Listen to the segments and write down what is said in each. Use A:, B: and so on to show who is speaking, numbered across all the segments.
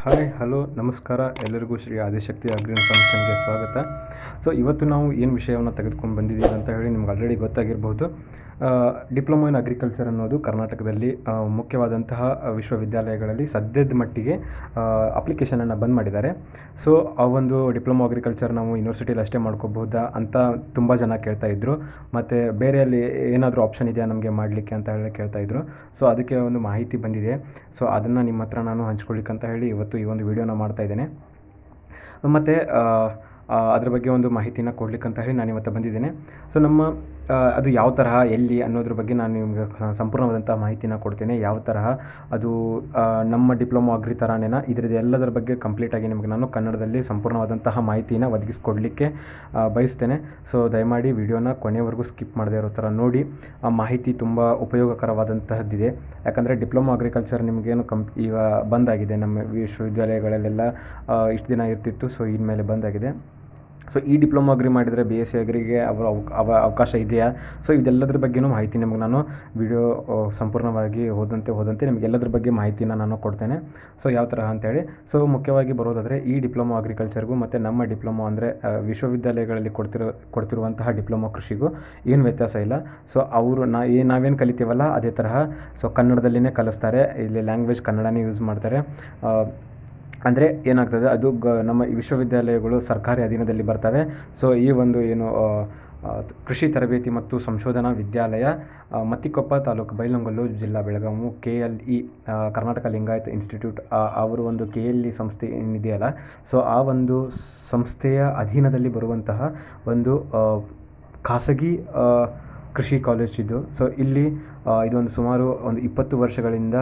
A: Hi hello ನಮಸ್ಕಾರ ಎಲ್ಲರಿಗೂ Shri Adishakti agri ಫಂಕ್ಷನ್ಗೆ ಸ್ವಾಗತ. ಸೊ ಇವತ್ತು ನಾವು ಏನು ವಿಷಯವನ್ನು ತೆಗೆದುಕೊಂಡು ಬಂದಿದ್ದೀವಿ ಅಂತ ಹೇಳಿ ನಿಮ್ಗೆ ಆಲ್ರೆಡಿ ಗೊತ್ತಾಗಿರ್ಬೋದು. ಡಿಪ್ಲೊಮಾ ಇನ್ ಅಗ್ರಿಕಲ್ಚರ್ ಅನ್ನೋದು ಕರ್ನಾಟಕದಲ್ಲಿ ಮುಖ್ಯವಾದಂತಹ ವಿಶ್ವವಿದ್ಯಾಲಯಗಳಲ್ಲಿ ಸದ್ಯದ ಮಟ್ಟಿಗೆ ಅಪ್ಲಿಕೇಶನನ್ನು ಬಂದ್ ಮಾಡಿದ್ದಾರೆ. ಸೊ ಆ ಒಂದು ಡಿಪ್ಲೊಮಾ ಅಗ್ರಿಕಲ್ಚರ್ ನಾವು ಯೂನಿವರ್ಸಿಟಿಯಲ್ಲಿ ಅಷ್ಟೇ ಮಾಡ್ಕೋಬಹುದಾ ಅಂತ ತುಂಬ ಜನ ಕೇಳ್ತಾಯಿದ್ರು. ಮತ್ತು ಬೇರೆಯಲ್ಲಿ ಏನಾದರೂ ಆಪ್ಷನ್ ಇದೆಯಾ ನಮಗೆ ಮಾಡಲಿಕ್ಕೆ ಅಂತ ಹೇಳಿ ಕೇಳ್ತಾಯಿದ್ರು. ಸೊ ಅದಕ್ಕೆ ಒಂದು ಮಾಹಿತಿ ಬಂದಿದೆ. ಸೊ ಅದನ್ನು ನಿಮ್ಮ ಹತ್ರ ನಾನು ಹಂಚ್ಕೊಳ್ಳಿಕ್ಕೆ ಅಂತ ಹೇಳಿ ಇವತ್ತು ಈ ಒಂದು ವಿಡಿಯೋನ ಮಾಡ್ತಾಯಿದ್ದೇನೆ. ಮತ್ತು ಅದ್ರ ಬಗ್ಗೆ ಒಂದು ಮಾಹಿತಿನ ಕೊಡ್ಲಿಕ್ಕೆ ಅಂತ ಹೇಳಿ ನಾನು ಇವತ್ತು ಬಂದಿದ್ದೇನೆ. ಸೊ ನಮ್ಮ ಅದು ಯಾವ ತರಹ ಎಲ್ಲಿ ಅನ್ನೋದ್ರ ಬಗ್ಗೆ ನಾನು ನಿಮಗೆ ಸಂಪೂರ್ಣವಾದಂಥ ಮಾಹಿತಿನ ಕೊಡ್ತೇನೆ. ಯಾವ ತರಹ ಅದು ನಮ್ಮ ಡಿಪ್ಲೊಮಾ ಅಗ್ರಿ ಥರನೇನ ಇದ್ರದ್ದು ಎಲ್ಲದರ ಬಗ್ಗೆ ಕಂಪ್ಲೀಟಾಗಿ ನಿಮಗೆ ನಾನು ಕನ್ನಡದಲ್ಲಿ ಸಂಪೂರ್ಣವಾದಂತಹ ಮಾಹಿತಿನ ಒದಗಿಸ್ಕೊಡ್ಲಿಕ್ಕೆ ಬಯಸ್ತೇನೆ. ಸೊ ದಯಮಾಡಿ ವಿಡಿಯೋನ ಕೊನೆವರೆಗೂ ಸ್ಕಿಪ್ ಮಾಡದೇ ಇರೋ ಥರ ನೋಡಿ. ಆ ಮಾಹಿತಿ ತುಂಬ ಉಪಯೋಗಕರವಾದಂತಹದ್ದಿದೆ. ಯಾಕಂದರೆ ಡಿಪ್ಲೊಮಾ ಅಗ್ರಿಕಲ್ಚರ್ ನಿಮಗೇನು ಈಗ ಬಂದಾಗಿದೆ ನಮ್ಮ ವಿಶ್ವವಿದ್ಯಾಲಯಗಳಲ್ಲೆಲ್ಲ. ಇಷ್ಟು ದಿನ ಇರ್ತಿತ್ತು, ಸೊ ಇನ್ಮೇಲೆ ಬಂದಾಗಿದೆ. ಸೊ ಈ ಡಿಪ್ಲೊಮಾ ಅಗ್ರಿ ಮಾಡಿದರೆ ಬಿ ಎಸ್ ಸಿ ಅಗ್ರಿಗೆ ಅವಕಾಶ ಇದೆಯಾ? ಸೊ ಇದೆಲ್ಲದ್ರ ಬಗ್ಗೆಯೂ ಮಾಹಿತಿ ನಿಮಗೆ ನಾನು ವಿಡಿಯೋ ಸಂಪೂರ್ಣವಾಗಿ ಹೋದಂತೆ ನಿಮಗೆಲ್ಲದ್ರ ಬಗ್ಗೆ ಮಾಹಿತಿನ ನಾನು ಕೊಡ್ತೇನೆ. ಸೊ ಯಾವ ಥರ ಅಂತೇಳಿ. ಸೊ ಮುಖ್ಯವಾಗಿ ಬರೋದಾದರೆ ಈ ಡಿಪ್ಲೊಮಾ ಅಗ್ರಿಕಲ್ಚರ್ಗೂ ಮತ್ತು ನಮ್ಮ ಡಿಪ್ಲೊಮಾ ಅಂದರೆ ವಿಶ್ವವಿದ್ಯಾಲಯಗಳಲ್ಲಿ ಕೊಡ್ತಿರುವಂತಹ ಡಿಪ್ಲೊಮಾ ಕೃಷಿಗೂ ಏನು ವ್ಯತ್ಯಾಸ ಇಲ್ಲ. ಸೊ ಅವರು ನಾವೇನು ಕಲಿತೀವಲ್ಲ ಅದೇ ತರಹ ಸೊ ಕನ್ನಡದಲ್ಲಿನೇ ಕಲಿಸ್ತಾರೆ. ಇಲ್ಲಿ ಲ್ಯಾಂಗ್ವೇಜ್ ಕನ್ನಡನೇ ಯೂಸ್ ಮಾಡ್ತಾರೆ. ಅಂದರೆ ಏನಾಗ್ತದೆ, ಅದು ನಮ್ಮ ವಿಶ್ವವಿದ್ಯಾಲಯಗಳು ಸರ್ಕಾರಿ ಅಧೀನದಲ್ಲಿ ಬರ್ತವೆ. ಸೊ ಈ ಒಂದು ಏನು ಕೃಷಿ ತರಬೇತಿ ಮತ್ತು ಸಂಶೋಧನಾ ವಿದ್ಯಾಲಯ ಮತ್ತಿಕೊಪ್ಪ ತಾಲೂಕು ಬೈಲಹೊಂಗಲ ಜಿಲ್ಲಾ ಬೆಳಗಾವಿ KLE ಕರ್ನಾಟಕ ಲಿಂಗಾಯತ್ ಇನ್ಸ್ಟಿಟ್ಯೂಟ್ ಅವರು ಒಂದು KLE ಸಂಸ್ಥೆ ಏನಿದೆಯಲ್ಲ, ಸೊ ಆ ಒಂದು ಸಂಸ್ಥೆಯ ಅಧೀನದಲ್ಲಿ ಬರುವಂತಹ ಒಂದು ಖಾಸಗಿ ಕೃಷಿ ಕಾಲೇಜ್ ಇದು. ಸೊ ಇಲ್ಲಿ ಇದೊಂದು ಸುಮಾರು ಒಂದು 20 ವರ್ಷಗಳಿಂದ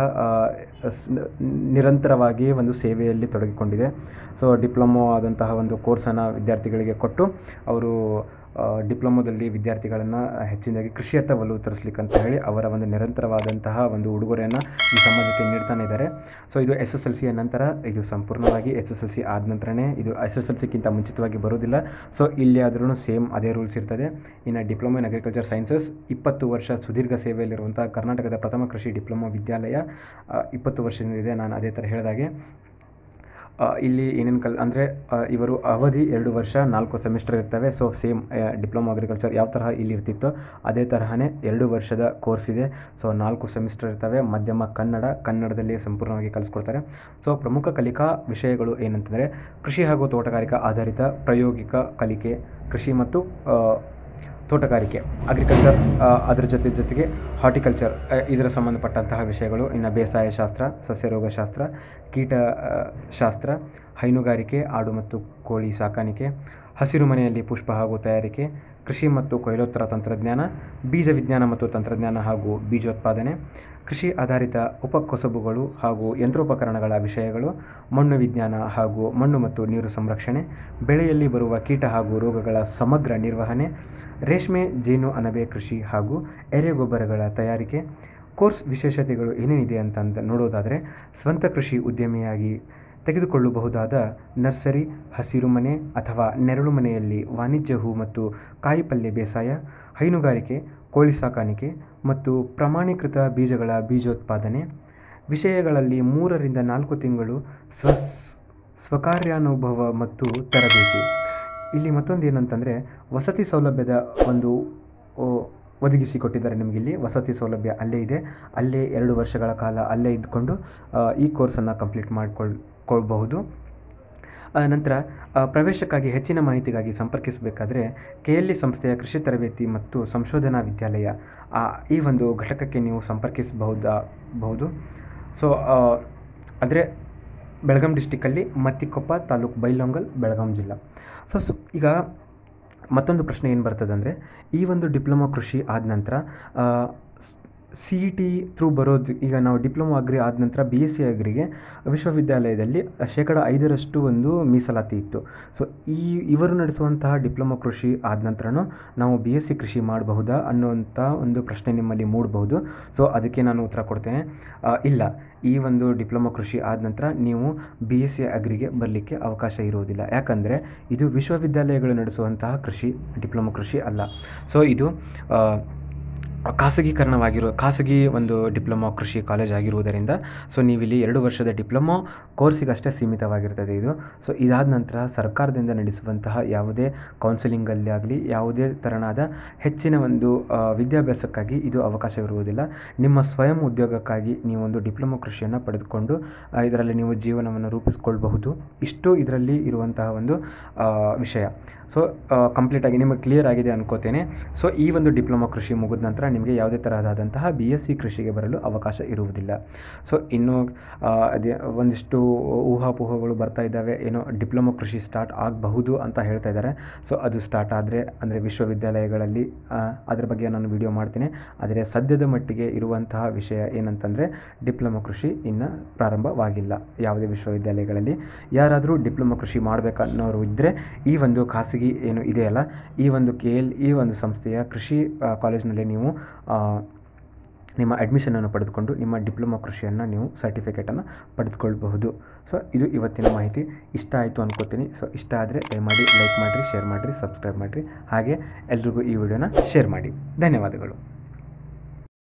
A: ನಿರಂತರವಾಗಿ ಒಂದು ಸೇವೆಯಲ್ಲಿ ತೊಡಗಿಕೊಂಡಿದೆ. ಸೊ ಡಿಪ್ಲೊಮೊ ಆದಂತಹ ಒಂದು ಕೋರ್ಸನ್ನು ವಿದ್ಯಾರ್ಥಿಗಳಿಗೆ ಕೊಟ್ಟು ಅವರು ಡಿಪ್ಲೊಮೊದಲ್ಲಿ ವಿದ್ಯಾರ್ಥಿಗಳನ್ನು ಹೆಚ್ಚಿನದಾಗಿ ಕೃಷಿಯತ್ತ ಒಲವು ತರಿಸ್ಲಿಕ್ಕಂತ ಹೇಳಿ ಅವರ ಒಂದು ನಿರಂತರವಾದಂತಹ ಒಂದು ಉಡುಗೊರೆಯನ್ನು ಈ ಸಮಾಜಕ್ಕೆ ನೀಡ್ತಾನೆ ಇದ್ದಾರೆ. ಸೊ ಇದು SSLCಯ ನಂತರ, ಇದು ಸಂಪೂರ್ಣವಾಗಿ SSLC ಆದ ನಂತರನೇ, ಇದು SSLCಗಿಂತ ಮುಂಚಿತವಾಗಿ ಬರೋದಿಲ್ಲ. ಸೊ ಇಲ್ಲಿ ಆದ್ರೂ ಸೇಮ್ ಅದೇ ರೂಲ್ಸ್ ಇರ್ತದೆ. ಇನ್ನು ಡಿಪ್ಲೊಮಾ ಇನ್ ಅಗ್ರಿಕಲ್ಚರ್ ಸೈನ್ಸಸ್ 20 ವರ್ಷ ಸುದೀರ್ಘ ಸೇವೆಯಲ್ಲಿರುವಂಥ ಕರ್ನಾಟಕದ ಪ್ರಥಮ ಕೃಷಿ ಡಿಪ್ಲೊಮಾ ವಿದ್ಯಾಲಯ 20 ವರ್ಷದಿಂದ ಇದೆ. ನಾನು ಅದೇ ಥರ ಹೇಳಿದಾಗೆ ಇಲ್ಲಿ ಏನೇನು ಅಂದರೆ ಇವರು ಅವಧಿ 2 ವರ್ಷ 4 ಸೆಮಿಸ್ಟರ್ ಇರ್ತವೆ. ಸೊ ಸೇಮ್ ಡಿಪ್ಲೊಮಾ ಅಗ್ರಿಕಲ್ಚರ್ ಯಾವ ತರಹ ಇಲ್ಲಿ ಇರ್ತಿತ್ತು ಅದೇ ತರಹನೇ 2 ವರ್ಷದ ಕೋರ್ಸ್ ಇದೆ. ಸೊ 4 ಸೆಮಿಸ್ಟರ್ ಇರ್ತವೆ. ಮಾಧ್ಯಮ ಕನ್ನಡದಲ್ಲಿ ಸಂಪೂರ್ಣವಾಗಿ ಕಲಿಸ್ಕೊಡ್ತಾರೆ. ಸೊ ಪ್ರಮುಖ ಕಲಿಕಾ ವಿಷಯಗಳು ಏನಂತಂದರೆ ಕೃಷಿ ಹಾಗೂ ತೋಟಗಾರಿಕಾ ಆಧಾರಿತ ಪ್ರಾಯೋಗಿಕ ಕಲಿಕೆ, ಕೃಷಿ ಮತ್ತು ತೋಟಗಾರಿಕೆ, ಅಗ್ರಿಕಲ್ಚರ್, ಅದರ ಜೊತೆಗೆ ಹಾರ್ಟಿಕಲ್ಚರ್ ಇದರ ಸಂಬಂಧಪಟ್ಟಂತಹ ವಿಷಯಗಳು. ಇನ್ನು ಬೇಸಾಯ ಶಾಸ್ತ್ರ, ಸಸ್ಯರೋಗ ಶಾಸ್ತ್ರ, ಕೀಟ ಶಾಸ್ತ್ರ, ಹೈನುಗಾರಿಕೆ, ಆಡು ಮತ್ತು ಕೋಳಿ ಸಾಕಾಣಿಕೆ, ಹಸಿರು ಮನೆಯಲ್ಲಿ ಪುಷ್ಪ ಹಾಗೂ ತಯಾರಿಕೆ, ಕೃಷಿ ಮತ್ತು ಕೊಯ್ಲೋತ್ತರ ತಂತ್ರಜ್ಞಾನ, ಬೀಜ ವಿಜ್ಞಾನ ಮತ್ತು ತಂತ್ರಜ್ಞಾನ ಹಾಗೂ ಬೀಜೋತ್ಪಾದನೆ, ಕೃಷಿ ಆಧಾರಿತ ಉಪಕಸಬುಗಳು ಹಾಗೂ ಯಂತ್ರೋಪಕರಣಗಳ ವಿಷಯಗಳು, ಮಣ್ಣು ವಿಜ್ಞಾನ ಹಾಗೂ ಮಣ್ಣು ಮತ್ತು ನೀರು ಸಂರಕ್ಷಣೆ, ಬೆಳೆಯಲ್ಲಿ ಬರುವ ಕೀಟ ಹಾಗೂ ರೋಗಗಳ ಸಮಗ್ರ ನಿರ್ವಹಣೆ, ರೇಷ್ಮೆ, ಜೇನು ಅಣಬೆ ಕೃಷಿ ಹಾಗೂ ಎರೆಗೊಬ್ಬರಗಳ ತಯಾರಿಕೆ. ಕೋರ್ಸ್ ವಿಶೇಷತೆಗಳು ಏನೇನಿದೆ ಅಂತ ನೋಡೋದಾದರೆ ಸ್ವಂತ ಕೃಷಿ ಉದ್ಯಮಿಯಾಗಿ ತೆಗೆದುಕೊಳ್ಳಬಹುದಾದ ನರ್ಸರಿ, ಹಸಿರು ಮನೆ ಅಥವಾ ನೆರಳು ಮನೆಯಲ್ಲಿ ವಾಣಿಜ್ಯ ಹೂ ಮತ್ತು ಕಾಯಿಪಲ್ಯ ಬೇಸಾಯ, ಹೈನುಗಾರಿಕೆ, ಕೋಳಿ ಸಾಕಾಣಿಕೆ ಮತ್ತು ಪ್ರಮಾಣೀಕೃತ ಬೀಜಗಳ ಬೀಜೋತ್ಪಾದನೆ ವಿಷಯಗಳಲ್ಲಿ 3 ರಿಂದ 4 ತಿಂಗಳು ಸ್ವಕಾರ್ಯಾನುಭವ ಮತ್ತು ತರಬೇತಿ. ಇಲ್ಲಿ ಮತ್ತೊಂದು ಏನಂತಂದರೆ ವಸತಿ ಸೌಲಭ್ಯದ ಒಂದು ಒದಗಿಸಿಕೊಟ್ಟಿದ್ದಾರೆ. ನಿಮಗಿಲ್ಲಿ ವಸತಿ ಸೌಲಭ್ಯ ಅಲ್ಲೇ ಇದೆ. ಅಲ್ಲೇ 2 ವರ್ಷಗಳ ಕಾಲ ಅಲ್ಲೇ ಇದ್ದುಕೊಂಡು ಈ ಕೋರ್ಸನ್ನು ಕಂಪ್ಲೀಟ್ ಮಾಡಿಕೊಳ್ಬಹುದು. ನಂತರ ಪ್ರವೇಶಕ್ಕಾಗಿ ಹೆಚ್ಚಿನ ಮಾಹಿತಿಗಾಗಿ ಸಂಪರ್ಕಿಸಬೇಕಾದ್ರೆ KLE ಸಂಸ್ಥೆಯ ಕೃಷಿ ತರಬೇತಿ ಮತ್ತು ಸಂಶೋಧನಾ ವಿದ್ಯಾಲಯ ಈ ಒಂದು ಘಟಕಕ್ಕೆ ನೀವು ಸಂಪರ್ಕಿಸಬಹುದು. ಸೊ ಆದರೆ ಬೆಳಗಾಂ ಡಿಸ್ಟಿಕ್ಕಲ್ಲಿ ಮತ್ತಿಕೊಪ್ಪ ತಾಲೂಕು ಬೈಲಹೊಂಗಲ ಬೆಳಗಾಂ ಜಿಲ್ಲಾ. ಸೊ ಈಗ ಮತ್ತೊಂದು ಪ್ರಶ್ನೆ ಏನು ಬರ್ತದೆ ಅಂದರೆ ಈ ಒಂದು ಡಿಪ್ಲೊಮಾ ಕೃಷಿ ಆದ ನಂತರ CET ಥ್ರೂ ಬರೋದು. ಈಗ ನಾವು ಡಿಪ್ಲೊಮಾ ಅಗ್ರಿ ಆದ ನಂತರ BSc ಅಗ್ರಿಗೆ ವಿಶ್ವವಿದ್ಯಾಲಯದಲ್ಲಿ 5% ಒಂದು ಮೀಸಲಾತಿ ಇತ್ತು. ಸೊ ಇವರು ನಡೆಸುವಂತಹ ಡಿಪ್ಲೊಮಾ ಕೃಷಿ ಆದ ನಂತರನೂ ನಾವು BSc ಕೃಷಿ ಮಾಡಬಹುದಾ ಅನ್ನುವಂಥ ಒಂದು ಪ್ರಶ್ನೆ ನಿಮ್ಮಲ್ಲಿ ಮೂಡಬಹುದು. ಸೊ ಅದಕ್ಕೆ ನಾನು ಉತ್ತರ ಕೊಡ್ತೇನೆ. ಇಲ್ಲ, ಈ ಒಂದು ಡಿಪ್ಲೊಮಾ ಕೃಷಿ ಆದ ನಂತರ ನೀವು BSc ಅಗ್ರಿಗೆ ಬರಲಿಕ್ಕೆ ಅವಕಾಶ ಇರುವುದಿಲ್ಲ. ಯಾಕಂದರೆ ಇದು ವಿಶ್ವವಿದ್ಯಾಲಯಗಳು ನಡೆಸುವಂತಹ ಕೃಷಿ, ಡಿಪ್ಲೊಮಾ ಕೃಷಿ ಅಲ್ಲ. ಸೊ ಇದು ಖಾಸಗಿ ಒಂದು ಡಿಪ್ಲೊಮಾ ಕೃಷಿ ಕಾಲೇಜ್ ಆಗಿರುವುದರಿಂದ ಸೊ ನೀವಿಲ್ಲಿ 2 ವರ್ಷದ ಡಿಪ್ಲೊಮಾ ಕೋರ್ಸಿಗಷ್ಟೇ ಸೀಮಿತವಾಗಿರ್ತದೆ ಇದು. ಸೊ ಇದಾದ ನಂತರ ಸರ್ಕಾರದಿಂದ ನಡೆಸುವಂತಹ ಯಾವುದೇ ಕೌನ್ಸಿಲಿಂಗಲ್ಲಿ ಆಗಲಿ ಯಾವುದೇ ತೆರನಾದ ಹೆಚ್ಚಿನ ಒಂದು ವಿದ್ಯಾಭ್ಯಾಸಕ್ಕಾಗಿ ಇದು ಅವಕಾಶವಿರುವುದಿಲ್ಲ. ನಿಮ್ಮ ಸ್ವಯಂ ಉದ್ಯೋಗಕ್ಕಾಗಿ ನೀವೊಂದು ಡಿಪ್ಲೊಮಾ ಕೃಷಿಯನ್ನು ಪಡೆದುಕೊಂಡು ಇದರಲ್ಲಿ ನೀವು ಜೀವನವನ್ನು ರೂಪಿಸ್ಕೊಳ್ಬಹುದು. ಇಷ್ಟು ಇದರಲ್ಲಿ ಇರುವಂತಹ ಒಂದು ವಿಷಯ. ಸೊ ಕಂಪ್ಲೀಟಾಗಿ ನಿಮಗೆ ಕ್ಲಿಯರ್ ಆಗಿದೆ ಅನ್ಕೋತೇನೆ. ಸೊ ಈ ಒಂದು ಡಿಪ್ಲೊಮಾ ಕೃಷಿ ಮುಗಿದ ನಂತರ ನಿಮಗೆ ಯಾವುದೇ ತರಹದಾದಂತಹ BSc ಕೃಷಿಗೆ ಬರಲು ಅವಕಾಶ ಇರುವುದಿಲ್ಲ. ಸೊ ಇನ್ನೂ ಅದೇ ಒಂದಿಷ್ಟು ಊಹಾಪೋಹಗಳು ಬರ್ತಾ ಇದ್ದಾವೆ, ಏನೋ ಡಿಪ್ಲೊಮಾ ಕೃಷಿ ಸ್ಟಾರ್ಟ್ ಆಗಬಹುದು ಅಂತ ಹೇಳ್ತಾ ಇದ್ದಾರೆ. ಸೊ ಅದು ಸ್ಟಾರ್ಟ್ ಆದರೆ ಅಂದರೆ ವಿಶ್ವವಿದ್ಯಾಲಯಗಳಲ್ಲಿ ಅದ್ರ ಬಗ್ಗೆ ನಾನು ವಿಡಿಯೋ ಮಾಡ್ತೀನಿ. ಆದರೆ ಸದ್ಯದ ಮಟ್ಟಿಗೆ ಇರುವಂತಹ ವಿಷಯ ಏನಂತಂದರೆ ಡಿಪ್ಲೊಮಾ ಕೃಷಿ ಇನ್ನು ಪ್ರಾರಂಭವಾಗಿಲ್ಲ ಯಾವುದೇ ವಿಶ್ವವಿದ್ಯಾಲಯಗಳಲ್ಲಿ. ಯಾರಾದರೂ ಡಿಪ್ಲೊಮಾ ಕೃಷಿ ಮಾಡಬೇಕನ್ನೋರು ಇದ್ದರೆ ಈ ಒಂದು ಖಾಸಗಿ ಏನು ಇದೆಯಲ್ಲ ಈ ಒಂದು ಈ ಒಂದು ಸಂಸ್ಥೆಯ ಕೃಷಿ ಕಾಲೇಜಿನಲ್ಲಿ ನೀವು ನಿಮ್ಮ ಅಡ್ಮಿಷನನ್ನು ಪಡೆದುಕೊಂಡು ನಿಮ್ಮ ಡಿಪ್ಲೊಮಾ ಕೃಷಿಯನ್ನು ನೀವು ಸರ್ಟಿಫಿಕೇಟನ್ನು ಪಡೆದುಕೊಳ್ಬಹುದು. ಸೊ ಇದು ಇವತ್ತಿನ ಮಾಹಿತಿ. ಇಷ್ಟ ಆಯಿತು ಅನ್ಕೋತೀನಿ. ಸೊ ಇಷ್ಟ ಆದರೆ ದಯಮಾಡಿ ಲೈಕ್ ಮಾಡಿರಿ, ಶೇರ್ ಮಾಡಿರಿ, ಸಬ್ಸ್ಕ್ರೈಬ್ ಮಾಡಿರಿ. ಹಾಗೆ ಎಲ್ರಿಗೂ ಈ ವಿಡಿಯೋನ ಶೇರ್ ಮಾಡಿ. ಧನ್ಯವಾದಗಳು.